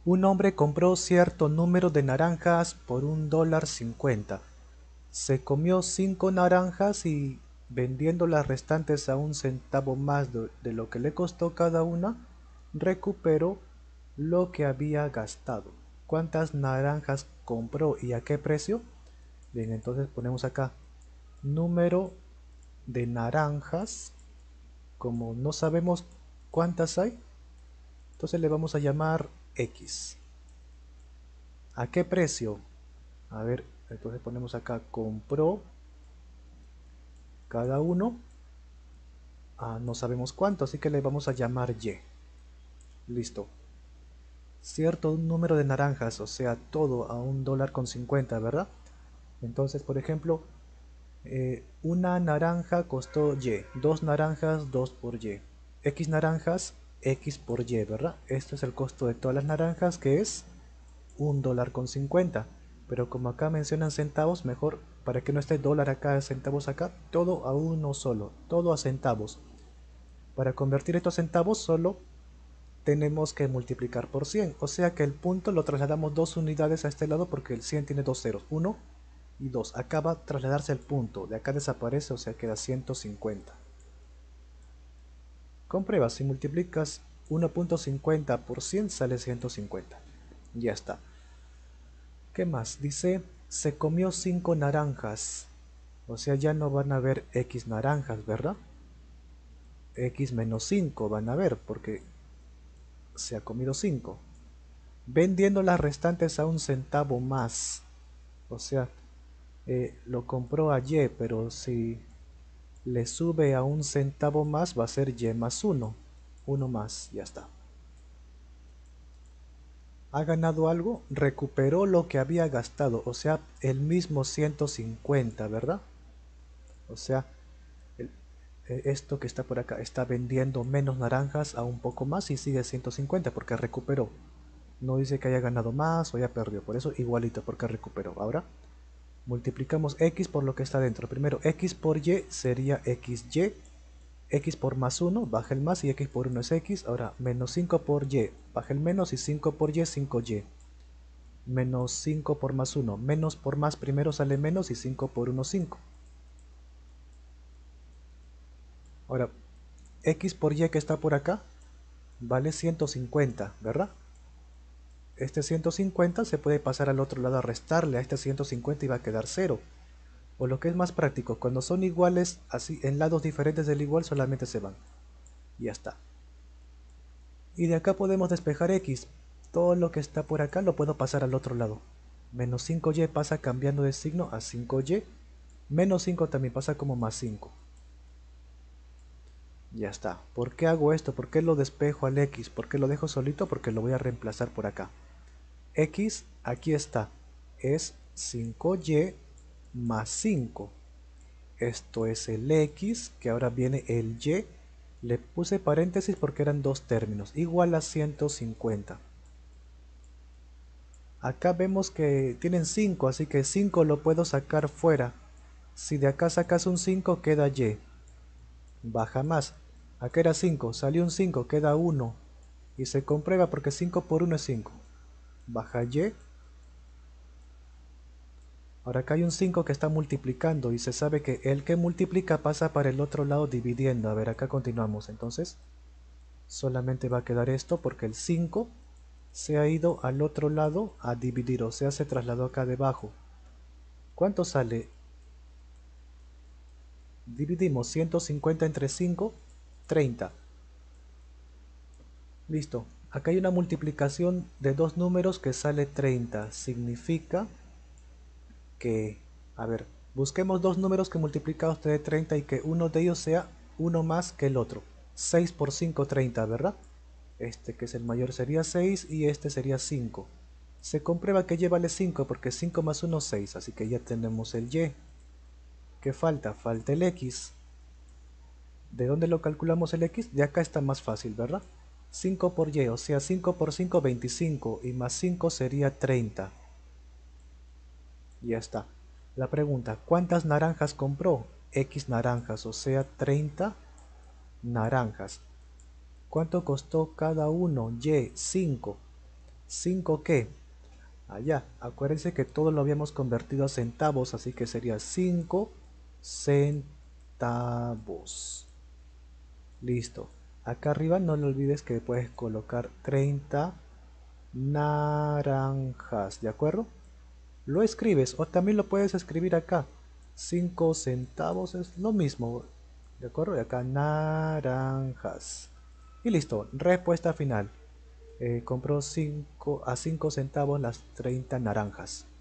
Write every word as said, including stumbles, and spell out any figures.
Un hombre compró cierto número de naranjas por un dólar cincuenta. Se comió cinco naranjas y, vendiendo las restantes a un centavo más de, de lo que le costó cada una, recuperó lo que había gastado. ¿Cuántas naranjas compró y a qué precio? Bien, entonces ponemos acá número de naranjas. Como no sabemos cuántas hay, entonces le vamos a llamar X. ¿A qué precio? A ver, entonces ponemos acá compró cada uno a no sabemos cuánto, así que le vamos a llamar Y. Listo. Cierto número de naranjas, o sea, todo a un dólar con cincuenta, ¿verdad? Entonces, por ejemplo, eh, una naranja costó Y, dos naranjas, dos por Y. X naranjas, X por Y, ¿verdad? Este es el costo de todas las naranjas, que es un dólar con cincuenta. Pero como acá mencionan centavos, mejor para que no esté dólar acá, centavos acá, todo a uno solo, todo a centavos. Para convertir estos centavos solo tenemos que multiplicar por cien, o sea que el punto lo trasladamos dos unidades a este lado porque el cien tiene dos ceros, uno y dos. Acá va a trasladarse el punto, de acá desaparece, o sea queda ciento cincuenta. Comprueba, si multiplicas uno punto cincuenta por cien sale ciento cincuenta. Ya está. ¿Qué más? Dice, se comió cinco naranjas. O sea, ya no van a haber X naranjas, ¿verdad? X menos cinco van a haber porque se ha comido cinco. Vendiendo las restantes a un centavo más. O sea, eh, lo compró a Y, pero si le sube a un centavo más va a ser Y más uno. Uno más, ya está. ¿Ha ganado algo? Recuperó lo que había gastado, o sea, el mismo ciento cincuenta, ¿verdad? O sea, el- eh, esto que está por acá está vendiendo menos naranjas a un poco más y sigue ciento cincuenta porque recuperó. No dice que haya ganado más o haya perdido, por eso igualito porque recuperó. Ahora multiplicamos X por lo que está dentro. Primero X por Y sería X Y. X por más uno, baja el más y X por uno es X. Ahora menos cinco por Y, baja el menos y cinco por Y, cinco Y. Menos cinco por más uno, menos por más primero sale menos y cinco por uno, cinco. Ahora, X por Y que está por acá, vale ciento cincuenta, ¿verdad? Este ciento cincuenta se puede pasar al otro lado a restarle a este ciento cincuenta y va a quedar cero. O lo que es más práctico, cuando son iguales, así en lados diferentes del igual solamente se van. Y ya está. Y de acá podemos despejar X. Todo lo que está por acá lo puedo pasar al otro lado. Menos cinco Y pasa cambiando de signo a cinco Y. Menos cinco también pasa como más cinco. Ya está. ¿Por qué hago esto? ¿Por qué lo despejo al X? ¿Por qué lo dejo solito? Porque lo voy a reemplazar por acá. X, aquí está. Es cinco Y más cinco. Esto es el X, que ahora viene el Y. Le puse paréntesis porque eran dos términos. Igual a ciento cincuenta. Acá vemos que tienen cinco, así que cinco lo puedo sacar fuera. Si de acá sacas un cinco queda Y. Baja más. Acá era cinco, salió un cinco, queda uno. Y se comprueba porque cinco por uno es cinco. Baja Y. Ahora acá hay un cinco que está multiplicando y se sabe que el que multiplica pasa para el otro lado dividiendo. A ver, acá continuamos. Entonces, solamente va a quedar esto porque el cinco se ha ido al otro lado a dividir, o sea, se trasladó acá debajo. ¿Cuánto sale? Dividimos ciento cincuenta entre cinco, treinta. Listo. Acá hay una multiplicación de dos números que sale treinta. Significa que, a ver, busquemos dos números que multiplicados te dé treinta y que uno de ellos sea uno más que el otro. seis por cinco, treinta, ¿verdad? Este que es el mayor sería seis y este sería cinco. Se comprueba que Y vale cinco porque cinco más uno es seis, así que ya tenemos el Y. ¿Qué falta? Falta el X. ¿De dónde lo calculamos el X? De acá está más fácil, ¿verdad? cinco por Y, o sea, cinco por cinco, veinticinco, y más cinco sería treinta. Ya está. La pregunta, ¿cuántas naranjas compró? X naranjas, o sea, treinta naranjas. ¿Cuánto costó cada uno? Y, cinco. ¿cinco qué? Allá, acuérdense que todo lo habíamos convertido a centavos, así que sería cinco centavos. Listo. Acá arriba no le olvides que puedes colocar treinta naranjas, ¿de acuerdo? Lo escribes o también lo puedes escribir acá. Cinco centavos es lo mismo, ¿de acuerdo? Y acá naranjas. Y listo, respuesta final. Eh, compró cinco a cinco centavos las treinta naranjas.